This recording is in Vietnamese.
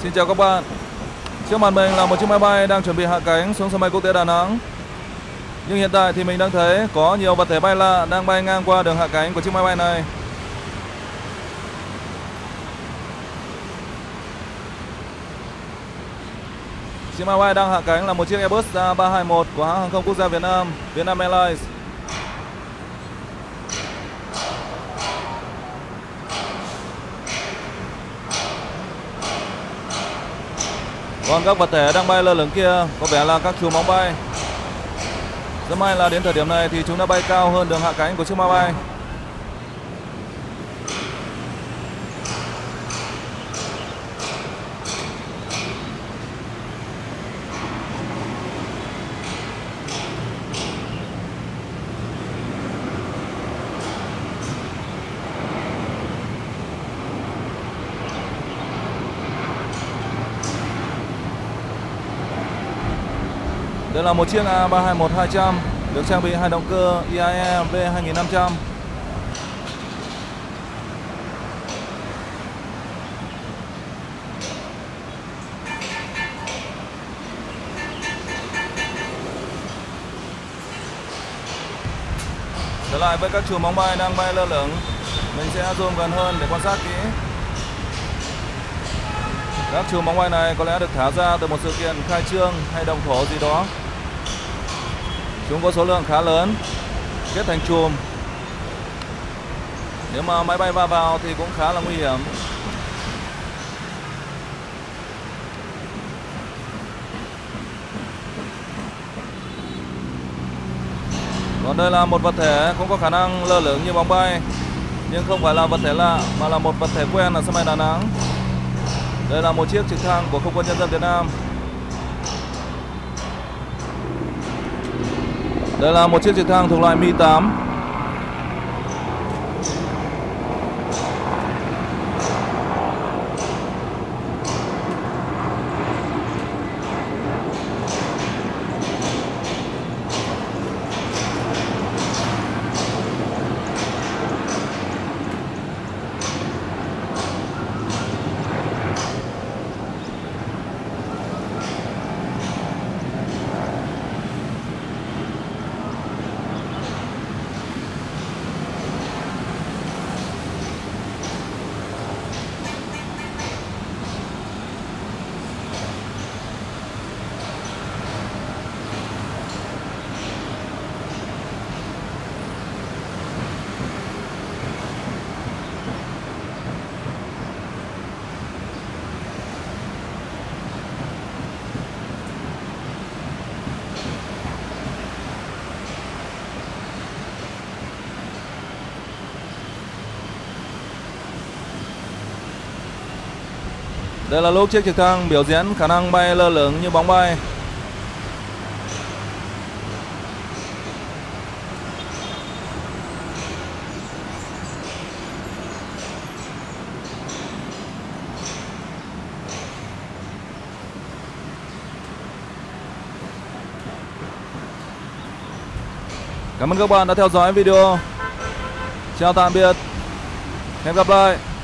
Xin chào các bạn. Trước mặt mình là một chiếc máy bay đang chuẩn bị hạ cánh xuống sân bay quốc tế Đà Nẵng. Nhưng hiện tại thì mình đang thấy có nhiều vật thể bay lạ đang bay ngang qua đường hạ cánh của chiếc máy bay này. Chiếc máy bay đang hạ cánh là một chiếc Airbus A321 của hãng hàng không quốc gia Việt Nam, Vietnam Airlines. Còn các vật thể đang bay lơ lửng kia có vẻ là các chùm bóng bay. Rất may là đến thời điểm này thì chúng đã bay cao hơn đường hạ cánh của chiếc máy bay. Đây là một chiếc A321-200 được trang bị hai động cơ IAE V2500. Trở lại với các chùm bóng bay đang bay lơ lửng, mình sẽ zoom gần hơn để quan sát kỹ. Các chùm bóng bay này có lẽ được thả ra từ một sự kiện khai trương hay động thổ gì đó. Chúng có số lượng khá lớn, kết thành chùm. Nếu mà máy bay va vào thì cũng khá là nguy hiểm. Còn đây là một vật thể cũng có khả năng lơ lửng như bóng bay, nhưng không phải là vật thể lạ mà là một vật thể quen ở sân bay Đà Nẵng. Đây là một chiếc trực thăng của Không quân Nhân dân Việt Nam. Đây là một chiếc trực thăng thuộc loại Mi-8. Đây là lúc chiếc trực thăng biểu diễn khả năng bay lơ lửng như bóng bay. Cảm ơn các bạn đã theo dõi video. Chào tạm biệt. Hẹn gặp lại.